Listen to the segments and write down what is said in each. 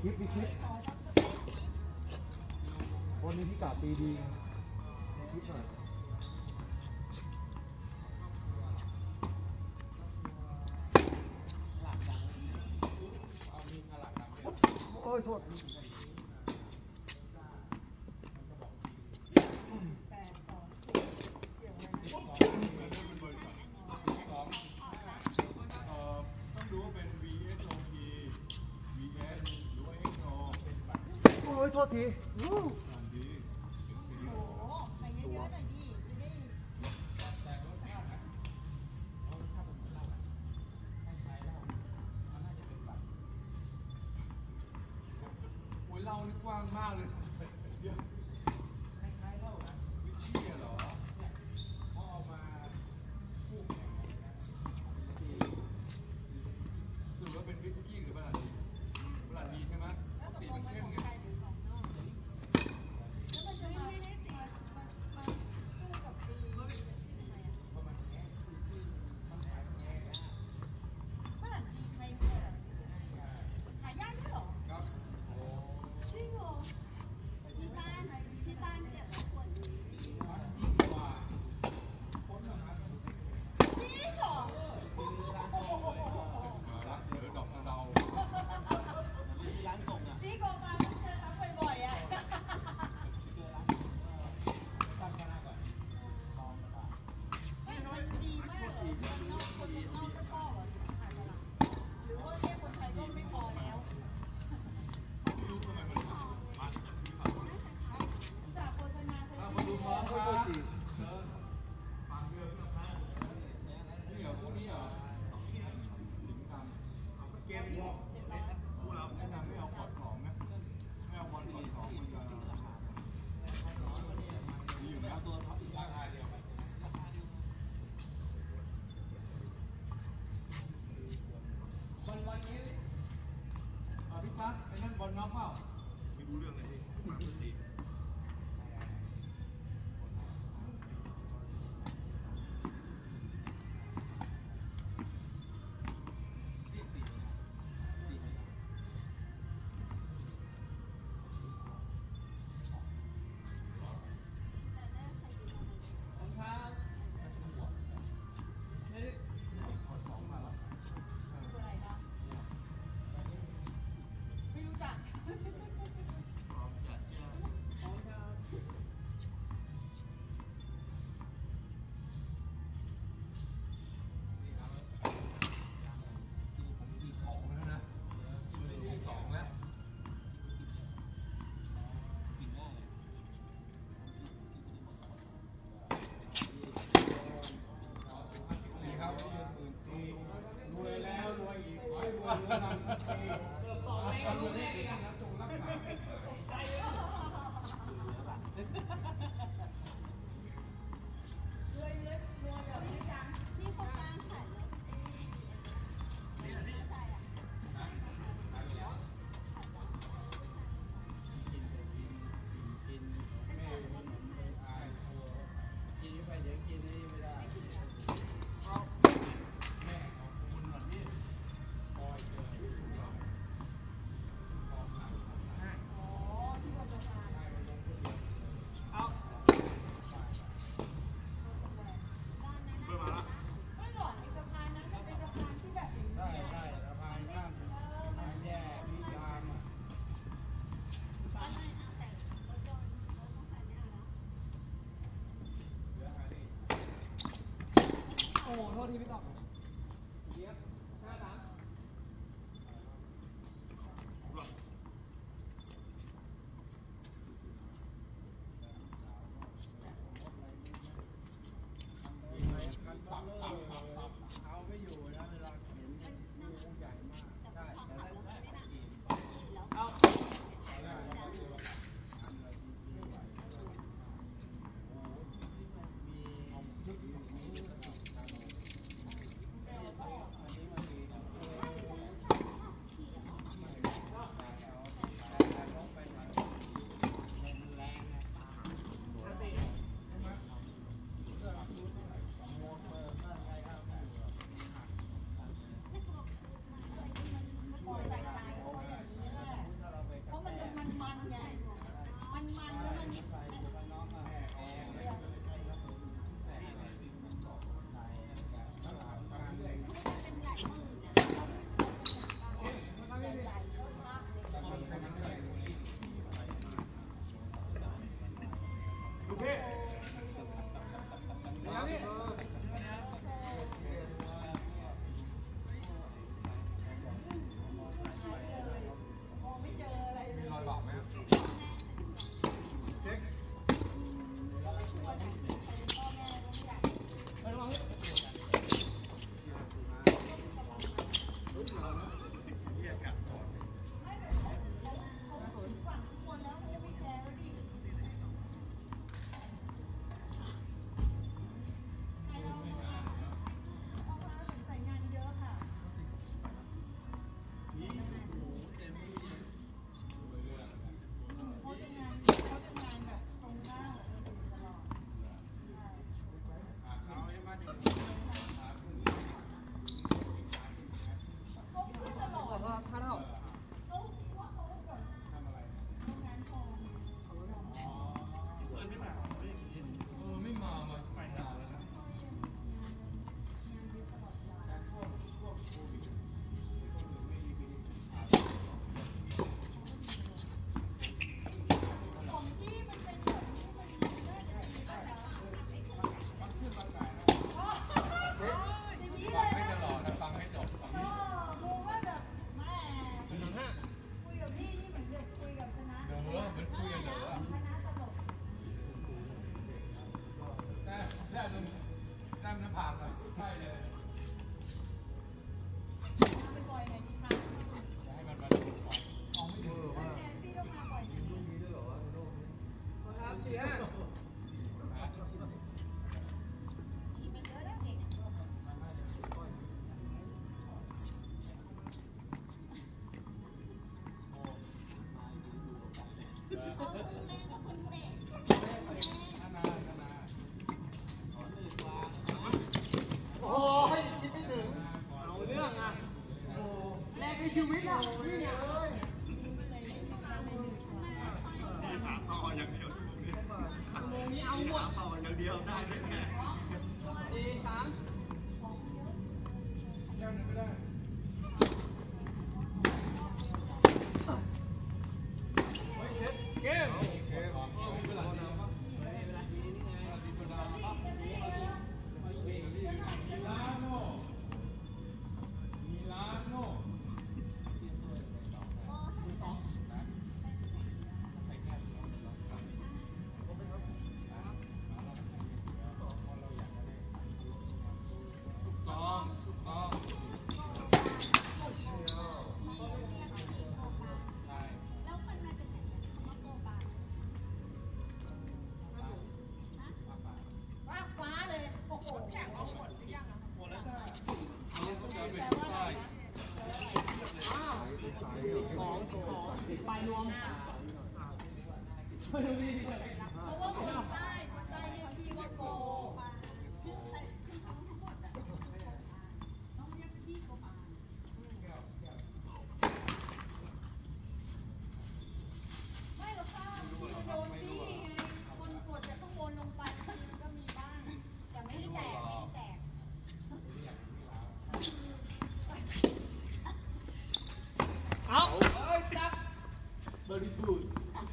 ลิปวันนี้พี่กาตีดีมีคลิปหน่อยโอ้ยโทษโทษทีเรานี่กว้างมากเลยเดี๋ยวคล้ายๆเล่านะวิชี่เหรอเนี่ยเขาเอามาคู่แข่งกันสรุปว่าเป็นวิสกี้หรือบรันดีใช่ไหมสีมันเข้มไงพี่ปั๊กไอ้นั่นบอลน็อกเปล่าไม่รู้เรื่องเลยมาพอดีโอ้โหโทษทีพี่ต่อเดี๋ยว5-3เอาไม่อยู่นะเวลาเห็นลูกใหญ่มากใช่แต่เอาโอ้ยคิดไม่ถึงเอาเรื่องอ่ะแรกในชีวิตอ่ะนี่ไงเอ้ยหาต่ออย่างเดียวชั่วโมงนี้ชั่วโมงนี้เอาหมดหาต่ออย่างเดียวได้ด้วยไงดีสามแก้วนึงก็ได้เกมเวลาเดียวป่ะดีสุดาป่ะมิลานโน่ไปรวมเพราะว่าคนใต้ที่เขาชื่อว่าโกชื่อใครชื่อเขาทั้งหมดอ่ะต้องเรียกพี่โกปาไม่หรอกค่ะที่โดนที่ไงคนกดจากข้างบนลงไปมันก็มีบ้างแต่ไม่ได้แตกไม่แตกเอาจับเบอร์ดี้บูด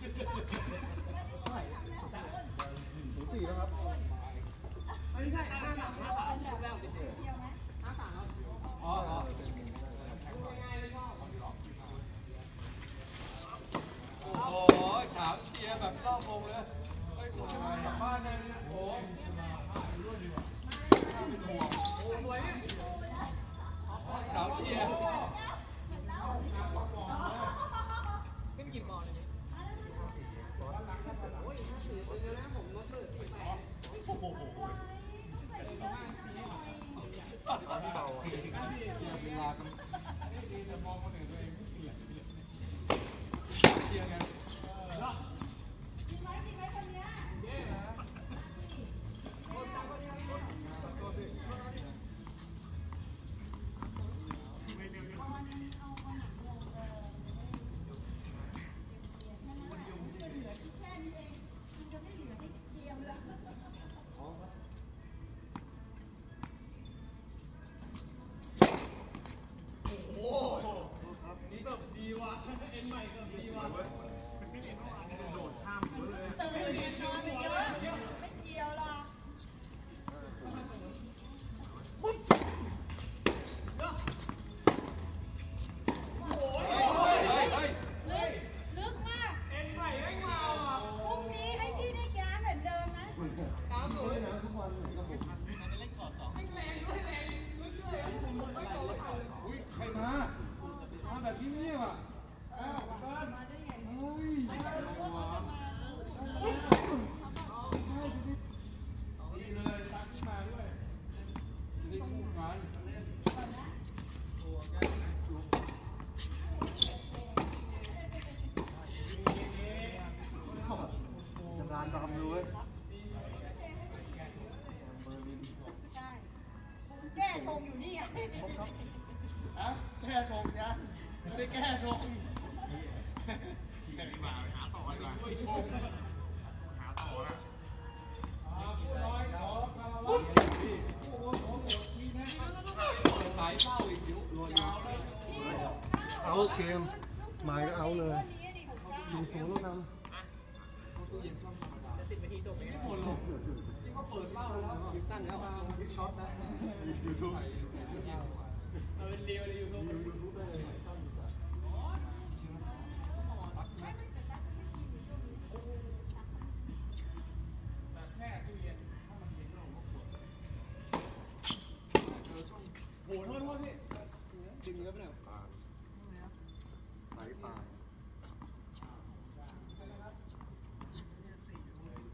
สูสีแล้วครับไม่ใช่ห้าสามแล้วห้าสามแล้วอ๋อง่ายๆเลยชอบโอ้โหถามเชียร์แบบรอบวงเลยเฮ้ยผมกลับบ้านเลยนะโอ้ยสวยเนี่ยสาวเชียร์ขึ้นกี่บอลเลยโอ้ยถ้าถือปืนแล้วผมก็ถือที่แปดโอ้โหเวลาต้องดีแต่มองคนอื่นตัวเองไม่เปลี่ยนเชียร์กันมีไหมคนเนี้ยนี่แบบดีว่ะเอ็นใหม่ก็ดีว่ะตื่นนอนไปเยอะไม่เกี่ยวหรอกลึกมากเอ็นใหม่ไม่มาอ่ะพรุ่งนี้ให้พี่ได้แก้เหมือนเดิมนะตามสวยนะทุกวันเลยครับผมไอ้แรงด้วยแรงลึกด้วยผมไม่โตเท่าเลยอุ้ยใครมาแบบที่นี่ว่ะอ้าวเบิ้ลเฮ้ยอะไรวะดีเลยทักมาด้วยได้คู่กันจะรานดำเลยใช่แก้ชงอยู่นี่ไงอะแก้ชงนะไม่ได้แก้ชงแค่นี้มาหาต่อดีกว่าช่วยชงหาต่อนะสายเศร้าอีกเดี๋ยวยาวเลยเอาเกมหมายก็เอาเลยตัวนี้ดิของเก้ายิงสูงแล้วนตู้เย็นช่องธรรมดา 10 นาทีจบเลยไม่หมดหรอกนี่เขาเปิดเหล้าแล้วคลิปสั้นแล้วำพิกช็อตนะยูทูบเอาเป็นเรียวเลยยูทูบยูทูบได้เลยแต่แค่ตู้เย็นถ้ามันเย็นเราก็ปวดโหโทษพี่ดึงเยอะไปหน่อยสายป่า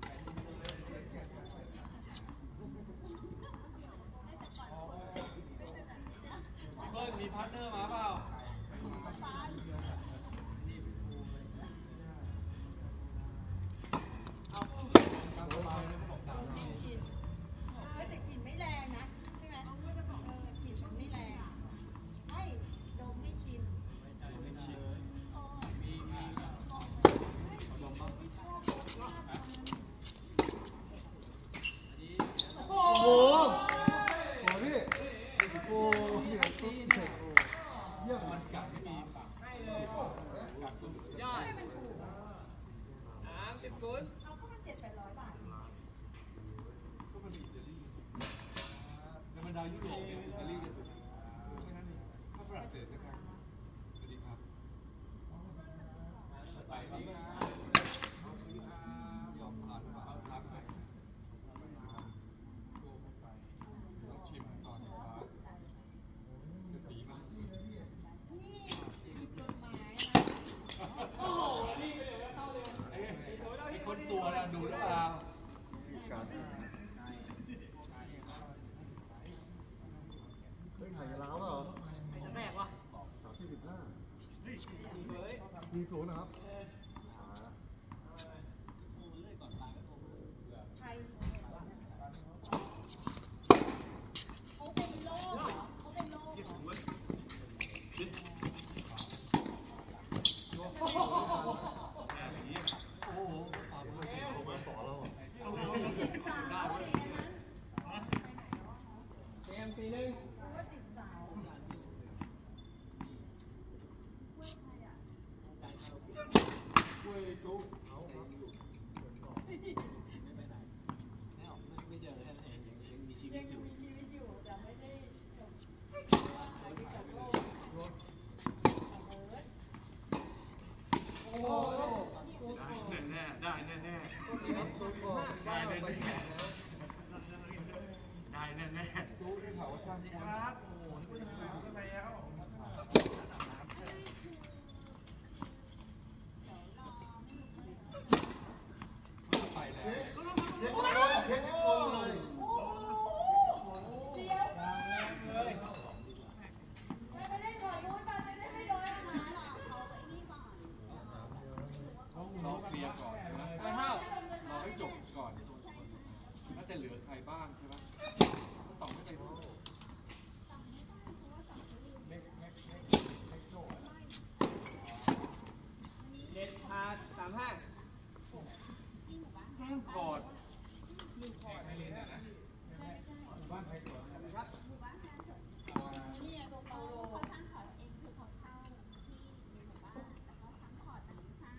ดายุโรปเนี่ยอิตาลีจะถูกแค่นั้นเองถ้าฝรั่งเศสก็แพงสวัสดีครับไปดียอมผ่านมาเอารักไปต้องชิมก่อนจะสีมันโอ้โหนี่เดี๋ยวเข้าเร็วไอ้คนตัวน่ะดูหรือเปล่าการเฮ้ยถ่ายยาล้าวเหรอแรกวะ 35มีศูนย์นะครับเขาเป็นโรคเหรอเขาเป็นโรคเหรอโอ้โหปากเลยลงมาสอนเราสาวอะไรนั้นเกมปีหนึ่งว่าติดสาวช่วยจุ๊บยังมีชีวิตอยู่แต่ไม่ได้จบหายไปจากโลกโอ้โหได้แน่ๆได้แน่ๆได้แน่ๆได้แน่ๆจุ๊บได้ข่าวว่าสร้างคนครับโอ้โหนี่เป็นหาซะแล้วไปแล้วเช็คคนเลยเสียวไม่ได้ถอยนู้นมาจะได้ไม่โดนอาหารเขาไปนี่ก่อนน้องเคลียร์ก่อนใช่ไหมไปเท่าเราให้จบก่อนถ้าจะเหลือใครบ้างใช่ไหมตอบไม่ไปเล็กโจ้เด็ดพา35 สร้างก่อนครับหมู่บ้านแฟนเถอะเนี่ยตัวเขาสร้างขอร์ดเองคือเขาเช่าที่ในหมู่บ้านแต่เขาสร้างขอร์ดอันนี้สร้าง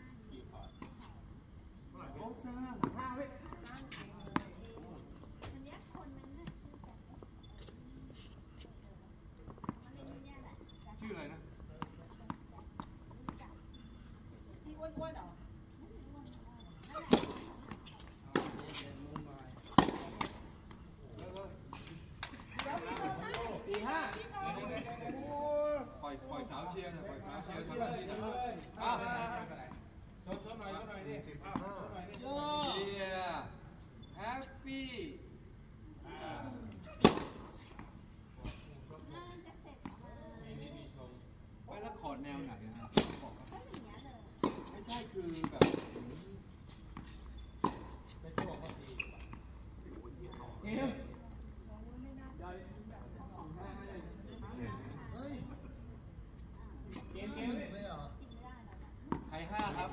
เขาสร้าง 5วิสร้างเองอันเนี้ยคนนั้นน่ะชื่อแจ็คมันเนี่ยแหละชื่ออะไรนะที่อ้วนๆเหรอแล้วก็เดี๋ยวพี่เจอให้ปีห้าพี่เจอปล่อยสาวเชียร์ปล่อยสาวเชียร์ทำหน้าที่นะอ้าวชดหน่อยดิโอ้เชียร์แฮปปี้น่าจะเสร็จมาไว้แล้วขอแนวไหนนะบอกก็อย่างเงี้ยเลยไม่ใช่คือแบบเกมเกมกินไม่ได้แล้วนะใครห้าครับ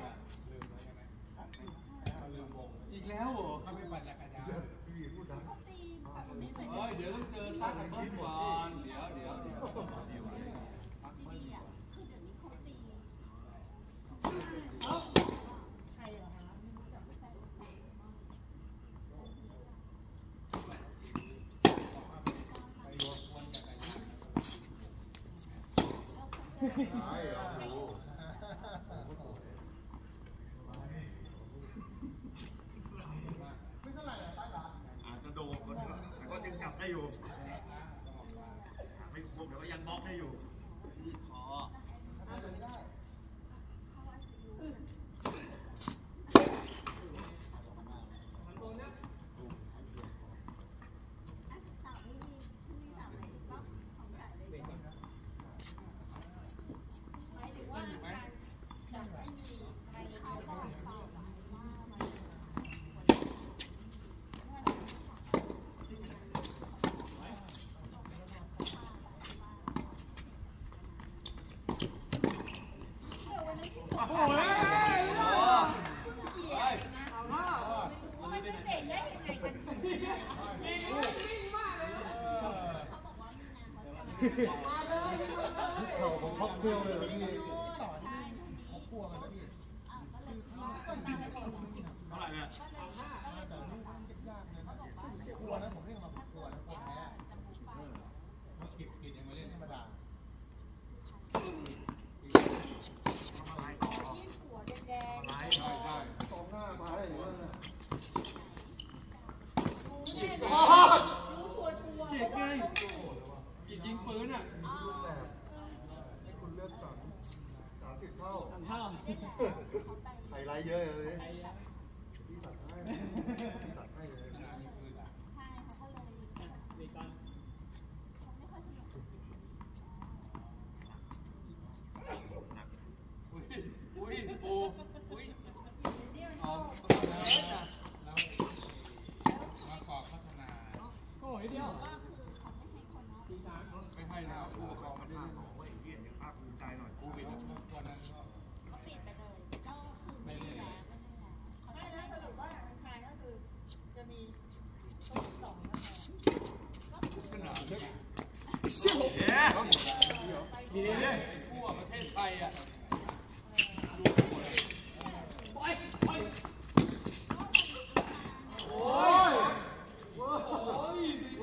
อีกแล้วเหรอพี่พูดดังเขาตีแบบไม่เหมือนเฮ้ยเดี๋ยวต้องเจอตั้งกับเบิ้ลก่อนเดี๋ยวตั้งดีเบิ้ลอ่ะก่อนคือเดี๋ยวนี้เขาตีเอาใครเหรอคะไม่รู้จักใครตายเหรอโอ้โหอาจจะโดนก็ยังจับได้อยู่ไม่ครบแต่ก็ยังบล็อกได้อยู่ที่คอตัวเนี้ยสาวนี่มีสาวไหนอีกบ้างของจ่ายเลยหมายถึงว่าจะไม่มีใครเข้าบ้านเปล่าว่ามันโอ้ยโอ้เฮ้ยเอาเข้ามันจะเสร็จได้ยังไงกันวิ่งมากเลยเขาบอกว่ามีนาเขาจะมาเลยเข่าของครอบครัวเลยพี่ต่อได้เขากลัวกันแล้วพี่ก็เลยคนตามไปบอกเท่าไหร่เนี่ยก็เลยแต่ลูกมันยากเลยนะกลัวนะผมเรียกมาผมกลัวนะกลัวแพ้ทีนี้เลยทั่วประเทศไทยอ่ะปล่อยปล่อยโอ้ยโอ้ย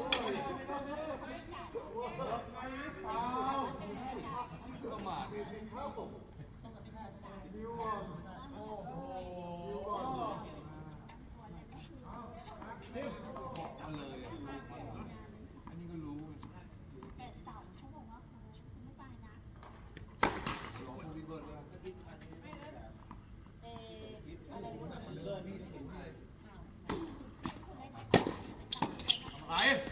ประมาทข้าวตกนิวบอลโอ้โหนิวบอลบอกมาเลยอ่ะอันนี้ก็รู้แต่เต่าเขาบอกว่าเขาไม่ไปนะลองรีเวิร์สเลยอะไรรู้ไหมเลิศนี่สูงเลยคนเล็ก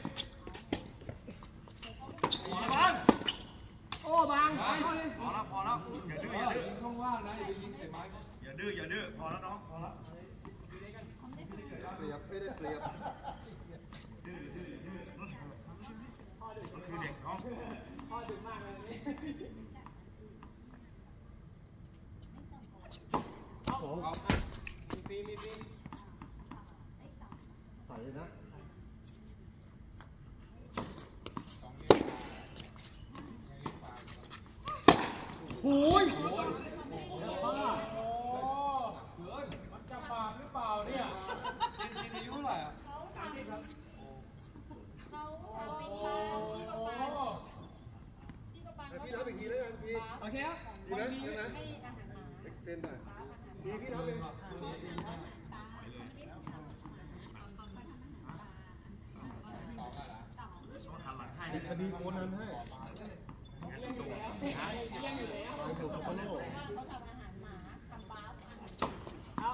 อะไรโอ้บางพอแล้วพอแล้วอย่าดื้ออย่าดื้อยิงช่องว่างนะอย่าไปยิงใส่ไม้อย่าดื้ออย่าดื้อพอแล้วน้องพอแล้วเปรียบไม่ได้เปรียบคือเด็กน้องพ่อดึงมากเลยนี่สองเอามีฟีใส่เลยนะสองเลี้ยงปลาโอ้ยโอ้ยแล้วป้าเกินมันจะปากหรือเปล่าเนี่ยกินอายุเท่าไหร่อ่ะเขาทำ 30 ครับเขาเป็นทางที่กระปังที่กระปังพี่รับอีกทีแล้วกันพี่โอเคครับดีไหมได้ไหมให้อาหารหมา extend หน่อยพี่รับเลยหันหลังให้คดีโคนันให้เลี้ยงอยู่แล้วเลี้ยงอยู่แล้วไปถูกกับโคโน่เขาทำอาหารหมาทำบาฟอาหารเอา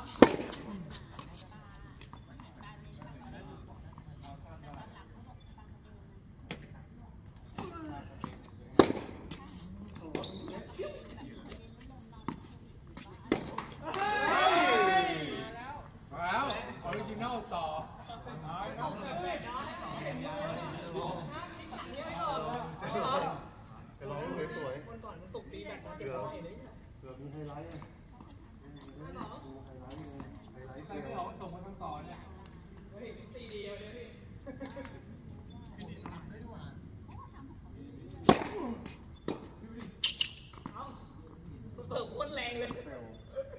แล้วออริจินัลต่อจะร้องสวยคนก่อนมันตกตีแบบเจ็บคออยู่เลยเนี่ยๆเผื่อมีไฮไลท์ไงดูไฮไลท์ไงไฮไลท์ใครเดีไม่ยอวอกส่งมาทางต่อเนี่ยเฮ้ยตีเดียวเลยพี่เอาเติมโคตรแรงเลยแซว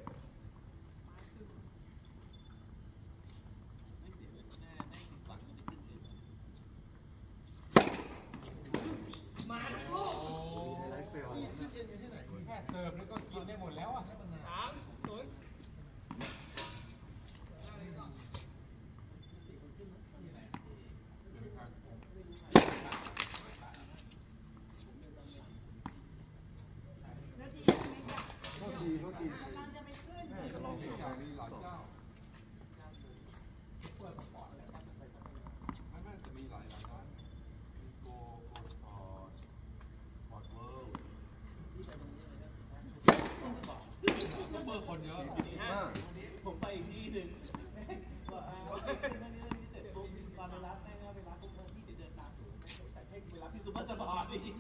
มาลูกมีไฮไลท์เฟลแค่เสิร์ฟแล้วก็กินได้หมดแล้วอ่ะ 3-0 โทษทีโทษทีกำลังจะไปขึ้นแม่จะลองมีเกี่ยวอกัย่างบมีหลายเจ้าเปิดสปอร์ตเลยไม่น่าจะมีหลายร้านโกสปอร์ตสปอร์ตเวิลด์ซุปเปอร์คนเยอะมากผมไปอีกที่หนึ่งว่าเรื่องนี้เสร็จปุ๊บตอนไปรับแม่ไปรับปุ๊บพี่จะเดินตามแต่ให้ไปรับที่ซุปเปอร์สปอร์ตนี่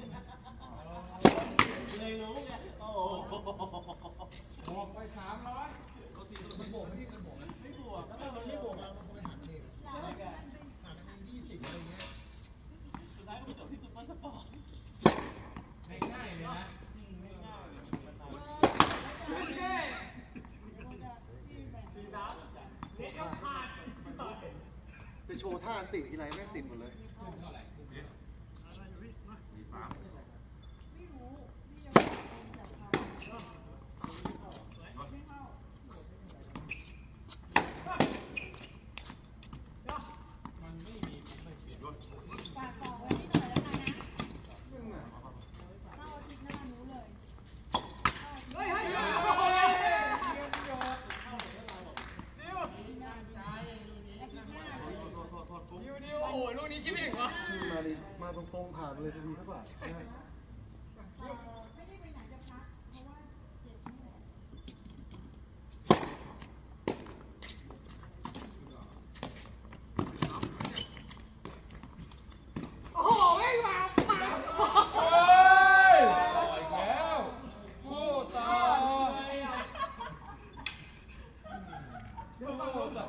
เลยรู้ไงโอ้โหบวกไป300 มันบวกไม่ที่มันบวกไม่บวกแล้วถ้ามันไม่บวกเรามันคงไปหากันเองใช่ไหมหากันเอง20อะไรเงี้ยสุดท้ายก็ไปจบที่ซุปเปอร์สปอร์ตง่ายๆเลยนะง่ายๆเลยโอเคเน็ตก็ผ่านไปโชว์ท่าอันติทีไรแม่งติดหมดเลยขึ้นเท่าไหร่มีฟ้าไม่รู้พี่ยังไม่เป็นจากเขาไม่เข้ามันไม่มีไม่เปลี่ยนฝากบอกไว้นิดหน่อยแล้วกันนะเข้าอาทิตย์หน้ารู้เลยเฮ้ยเฮ้ย ดิวโอ้โหลูกนี้คิดไม่ถึงวะมาดิมาตรงๆผ่านเลยจะดีหรือเปล่าไม่ได้ไปไหนจะพักเพราะว่าเจ็บนี่แหละโอ้โหไม่มาเฮ้ยต่ออีกแล้วผู้ต่อผู้ต่อ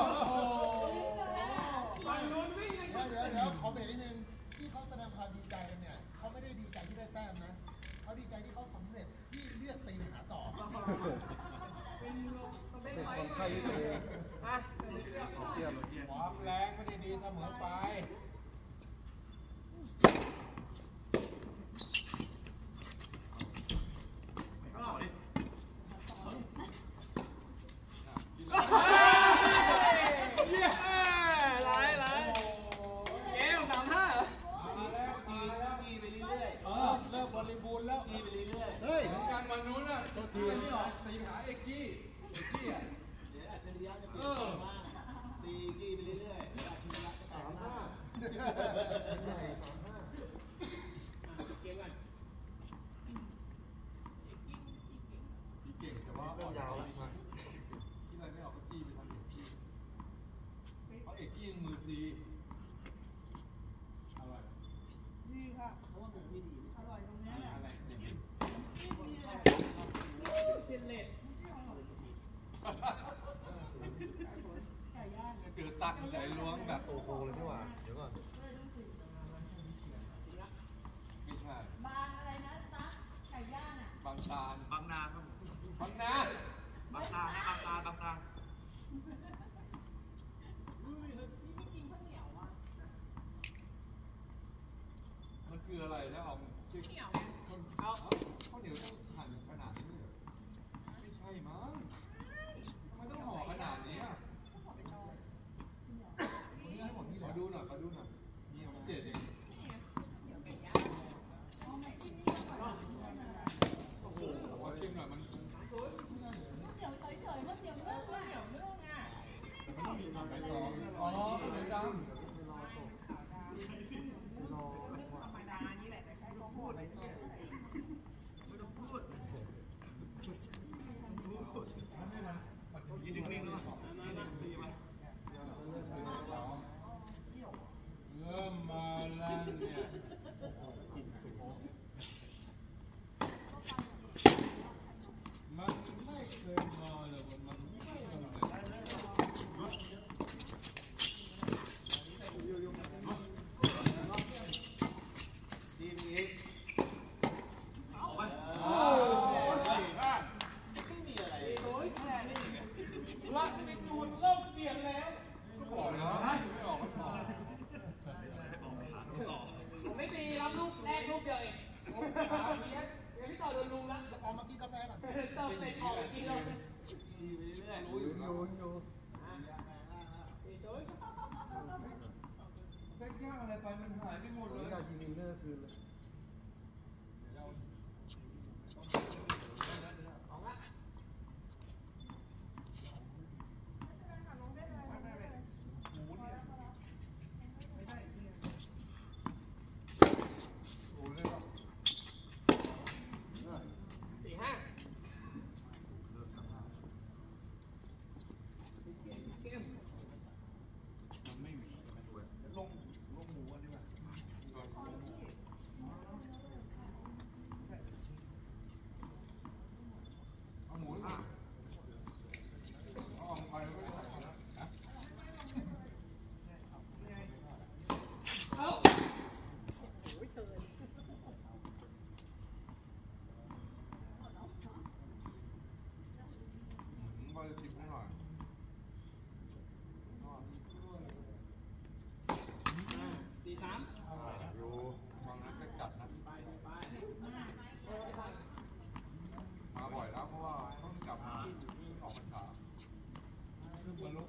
ฝั่งนู้นวิ่งยังเดี๋ยวขอเบรกนิดนึงที่เขาแสดงความดีใจกันเนี่ยเขาไม่ได้ดีใจที่ได้แต้มนะเขาดีใจที่เขาสำเร็จที่เลือกตีไปหาต่อเป็นเป็นเป็นไฟคนไข้ที่ตัวเองอ่ะเยี่ยมความแรงไม่ได้ดีเสมอไปหลายเกม3-5 มาแล้วจีไปเรื่อยๆเริ่มบริบูรณ์แล้วจีไปเรื่อยๆเฮ้ยเหมือนกันวันนู้นน่ะตีไม่ออกตีหาเอกกี้อ่ะเดี๋ยวอัจฉริยะจะเปลี่ยนมากตีกี้ไปเรื่อยๆเดี๋ยวอัจฉริยะจะกลายเป็นหน้าเกมกันตีเก่งแต่ว่าเริ่มยาวแล้วมาที่มันไม่ออกก็จี้ไปทำเอกกี้เพราะเอกกี้มือซีอร่อยดีค่ะเพราะว่าผมไม่ดีอร่อยตรงนี้อะไรเส้นเล็ดเจอตักใส่ล้วงแบบโอ้โหเลยนี่หว่าเดี๋ยวก่อนไม่ใช่บางอะไรนะตั๊กไก่ย่างอ่ะบางชานบางนาครับบางนาบางนาบางนานี่ไม่กินข้าวเหนียวอ่ะมันคืออะไรแล้วเอาชื่อเหนียวเอาข้าวเหนียวต้องหั่นขนาดนี้เลยไม่ใช่มั้งทำไมต้องห่อขนาดนี้อ่ะวันนี้ให้หมดนี่ขแหอละดูหน่อยนี่เอาพิเศษเองโอ้โหขอชิมหน่อยมันเหนียวเฉยๆก็เหนียวนึ่งอ่ะเหนียวนึ่งอ่ะใบตองอ๋อใบดำธรรมดานี่แหละแต่ใช้ข้าวโพดไปเรื่อยยืนนิ่งๆเลยเริ่มมาแล้วเนี่ยมันไม่เคยมาเลยมันไม่ทำเลยดีมีอีกโอ้ยบ้านไม่มีอะไรรักในจูนเริ่มเปลี่ยนแล้วก็บอกแล้วไม่ออกก็ต่อผมไม่ตีรับลูกแรกลูกเดียวเองเดี๋ยวพี่ต่อโดนลุงแล้วออกมากินกาแฟก่อนเติมเสร็จออกไปกินเลยดีไปเรื่อยรู้อยู่แล้วอยู่แป้งย่างอะไรไปมันหายไปหมดผมเลยอยากกินดินเนอร์คืนเลยโอ้เลยแบบ 4-5 เกมมันไม่มีลงหมูอันนี้แบบเอาหมูอ่ะเอาไปแล้วก็ใส่นะเอาบอยชิมให้หน่อย 4-3 อยู่บางนั้นจะกัดนะมาบ่อยแล้วเพราะว่าต้องกลับมาออกพรรษาคือบรรลุ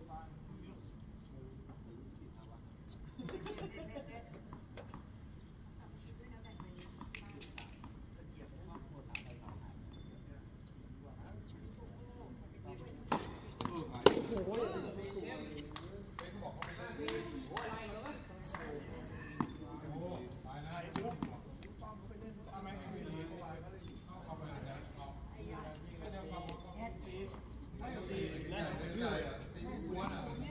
ถ้าจะตีได้ตีไม่กวนอ่ะ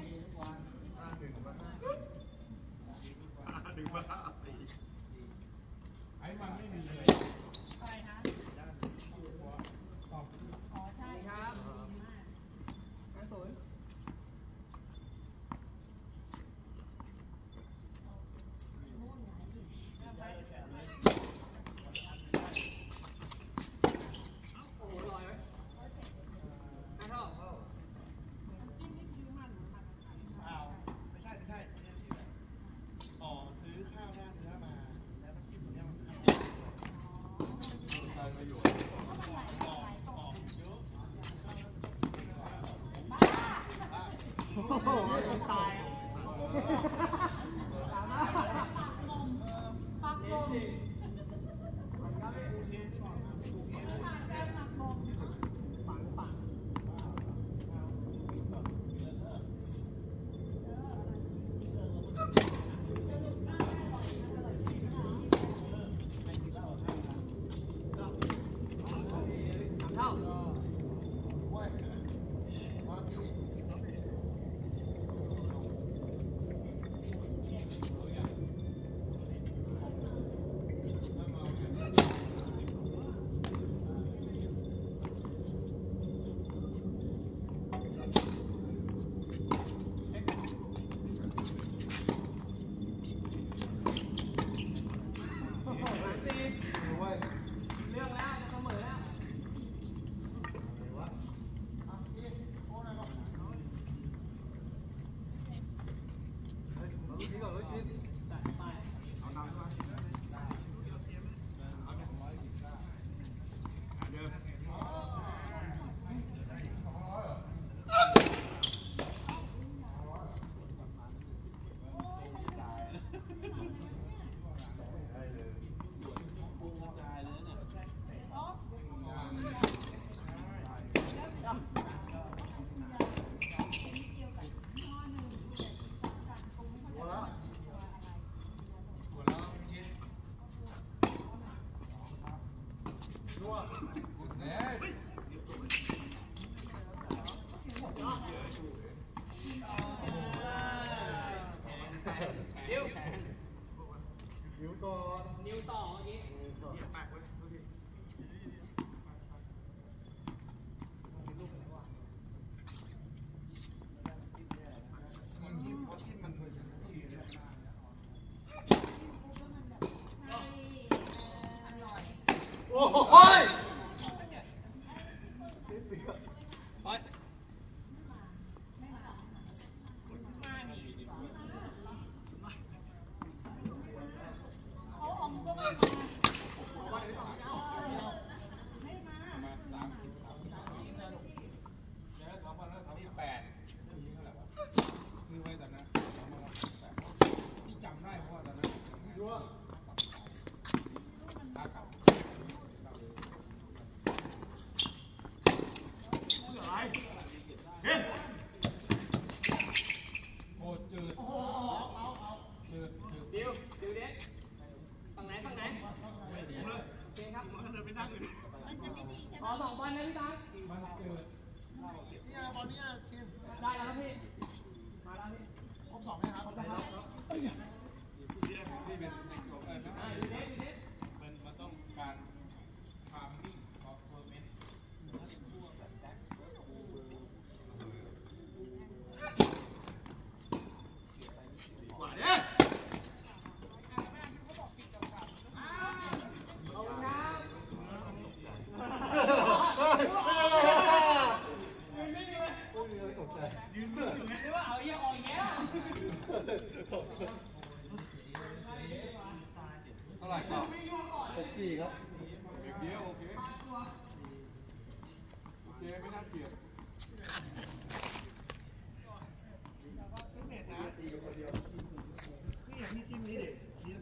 โหตายตามมาปักลมเท่า เรื่องแล้วจะเสมอแล้ว จัดไปนิ้วนิ้วก่อนนิ้วต่อเมื่อกี้โอ้โหเขาอมก็ไม่มาไม่มาคือไว้แต่นะพี่จำได้เพราะว่าตอนนั้นยั่วโอ้จืดจืดดิวเด็กฝั่งไหนโอเคครับมันจะไม่ดีใช่ไหมขอ2 บอลนะพี่ตั๊กมันจืดเนี่ยบอลเนี่ยทีมได้แล้วครับพี่ มาแล้วพี่ครบ2ไหมครับนะครับที่เป็นสมนะเด็กมันต้องการความนิ่งของเฟอร์เมนต์กว่าเนี่ยขอบคุณครับตกใจหรือว่าเอาเยี่ยออกอีกแล้วเท่าไหร่ก่อน 64 ครับเดียวโอเค โอเค ไม่น่าเกลียด